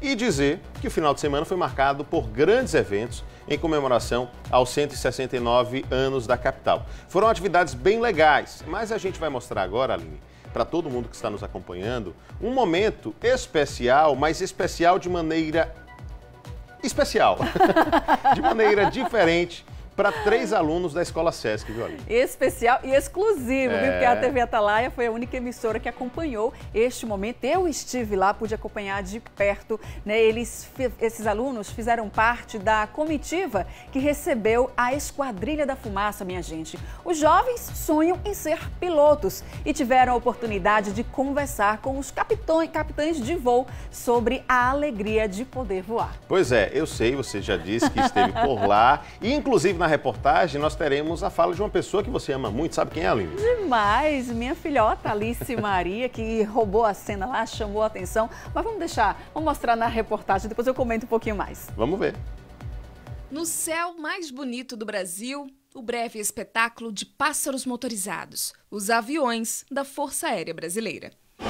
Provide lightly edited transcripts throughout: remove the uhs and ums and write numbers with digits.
E dizer que o final de semana foi marcado por grandes eventos em comemoração aos 169 anos da capital. Foram atividades bem legais, mas a gente vai mostrar agora, Aline, para todo mundo que está nos acompanhando, um momento especial, mas especial de maneira especial, de maneira diferente, para 3 alunos da Escola Sesc, viu, Aline? Especial e exclusivo, viu? Porque a TV Atalaia foi a única emissora que acompanhou este momento. Eu estive lá, pude acompanhar de perto, né? Esses alunos fizeram parte da comitiva que recebeu a Esquadrilha da Fumaça, minha gente. Os jovens sonham em ser pilotos e tiveram a oportunidade de conversar com os capitães de voo sobre a alegria de poder voar. Pois é, eu sei, você já disse que esteve por lá e, inclusive, na reportagem, nós teremos a fala de uma pessoa que você ama muito. Sabe quem é, Aline? Demais! Minha filhota, Alice Maria, que roubou a cena lá, chamou a atenção. Mas vamos mostrar na reportagem, depois eu comento um pouquinho mais. Vamos ver. No céu mais bonito do Brasil, o breve espetáculo de pássaros motorizados, os aviões da Força Aérea Brasileira.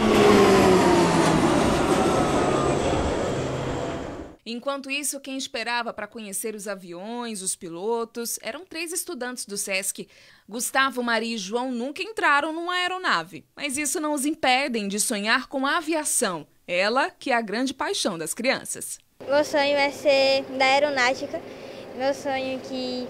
Enquanto isso, quem esperava para conhecer os aviões, os pilotos, eram 3 estudantes do Sesc. Gustavo, Maria e João nunca entraram numa aeronave, mas isso não os impede de sonhar com a aviação, ela que é a grande paixão das crianças. Meu sonho é ser da aeronáutica, meu sonho é que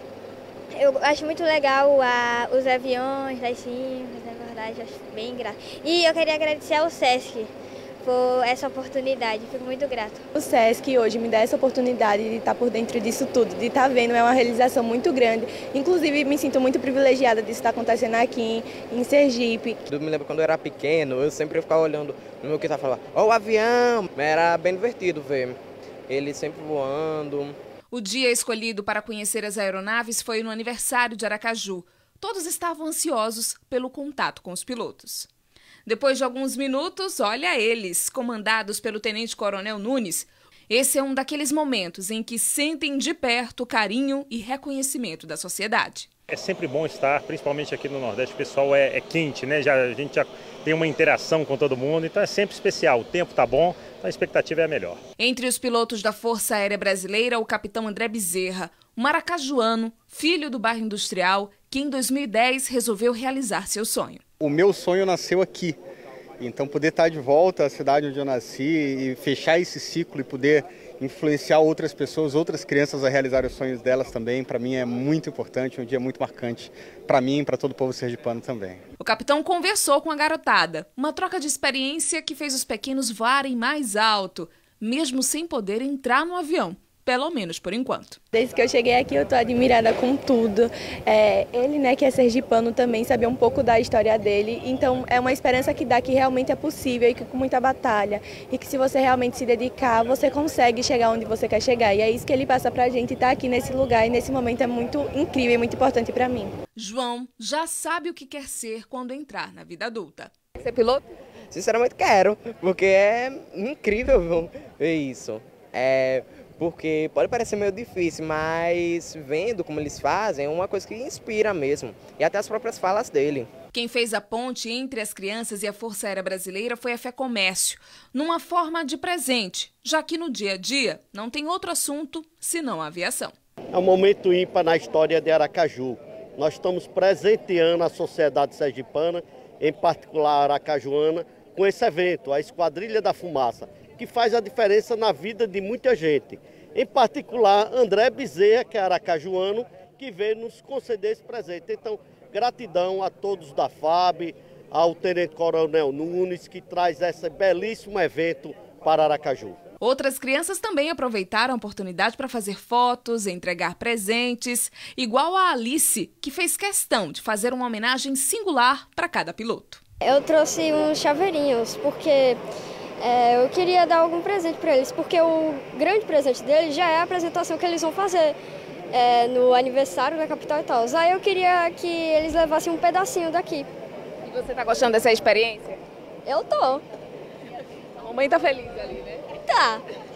eu acho muito legal os aviões, lá em cima, na verdade, eu acho bem grato. E eu queria agradecer ao Sesc por essa oportunidade, fico muito grata. O Sesc hoje me dá essa oportunidade de estar por dentro disso tudo, de estar vendo, é uma realização muito grande. Inclusive, me sinto muito privilegiada disso estar acontecendo aqui em Sergipe. Eu me lembro quando eu era pequeno, eu sempre ficava olhando no meu quintal e falava, ó, o avião! Era bem divertido ver ele sempre voando. O dia escolhido para conhecer as aeronaves foi no aniversário de Aracaju. Todos estavam ansiosos pelo contato com os pilotos. Depois de alguns minutos, olha eles, comandados pelo Tenente-Coronel Nunes. Esse é um daqueles momentos em que sentem de perto o carinho e reconhecimento da sociedade. É sempre bom estar, principalmente aqui no Nordeste, o pessoal é quente, né? A gente já tem uma interação com todo mundo, então é sempre especial. O tempo tá bom, então a expectativa é a melhor. Entre os pilotos da Força Aérea Brasileira, o capitão André Bezerra, um maracajuano, filho do bairro industrial, que em 2010 resolveu realizar seu sonho. O meu sonho nasceu aqui, então poder estar de volta à cidade onde eu nasci e fechar esse ciclo e poder influenciar outras pessoas, outras crianças a realizar os sonhos delas também, para mim é muito importante, um dia muito marcante para mim e para todo o povo sergipano também. O capitão conversou com a garotada, uma troca de experiência que fez os pequenos voarem mais alto, mesmo sem poder entrar no avião. Pelo menos por enquanto. Desde que eu cheguei aqui eu estou admirada com tudo. Ele, né, que é sergipano também, saber um pouco da história dele. Então é uma esperança que dá que realmente é possível e que com muita batalha. E que se você realmente se dedicar, você consegue chegar onde você quer chegar. E é isso que ele passa pra gente, estar aqui nesse lugar e nesse momento é muito incrível e muito importante para mim. João já sabe o que quer ser quando entrar na vida adulta. Ser piloto? Sinceramente quero, porque é incrível ver isso. Porque pode parecer meio difícil, mas vendo como eles fazem é uma coisa que inspira mesmo. E até as próprias falas dele. Quem fez a ponte entre as crianças e a Força Aérea Brasileira foi a FEComércio, numa forma de presente, já que no dia a dia não tem outro assunto senão a aviação. É um momento ímpar na história de Aracaju. Nós estamos presenteando a sociedade sergipana, em particular a aracajuana, com esse evento, a Esquadrilha da Fumaça, que faz a diferença na vida de muita gente. Em particular, André Bezerra, que é aracajuano, que veio nos conceder esse presente. Então, gratidão a todos da FAB, ao Tenente Coronel Nunes, que traz esse belíssimo evento para Aracaju. Outras crianças também aproveitaram a oportunidade para fazer fotos, entregar presentes, igual a Alice, que fez questão de fazer uma homenagem singular para cada piloto. Eu trouxe uns chaveirinhos, porque eu queria dar algum presente para eles, porque o grande presente deles já é a apresentação que eles vão fazer no aniversário da capital e tal. Aí eu queria que eles levassem um pedacinho daqui. E você tá gostando dessa experiência? Eu tô. A mamãe tá feliz ali, né? Tá.